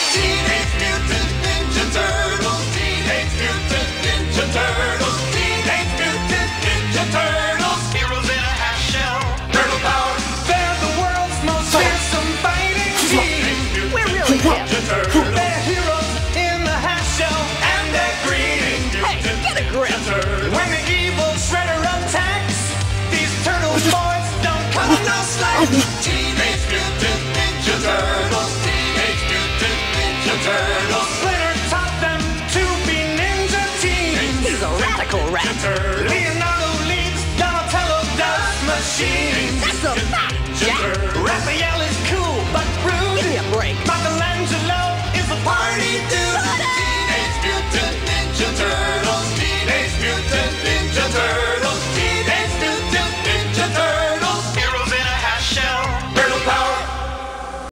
Teenage Mutant Ninja Turtles. Teenage Mutant Ninja Turtles. Teenage Mutant Ninja Turtles. Heroes in a half shell. Turtle power. They're the world's most fearsome fighting team. We're really Ninja Turtles. They're heroes in the half shell. And they're green. Hey, get a grip. When the evil Shredder attacks, these turtle boys don't come no slack. Teenage Mutant Ninja Turtles. Teenage Mutant Ninja Turtles. Splinter taught them to be ninja teens. He's a radical rat. Turtles. Leonardo leads, Donatello does machine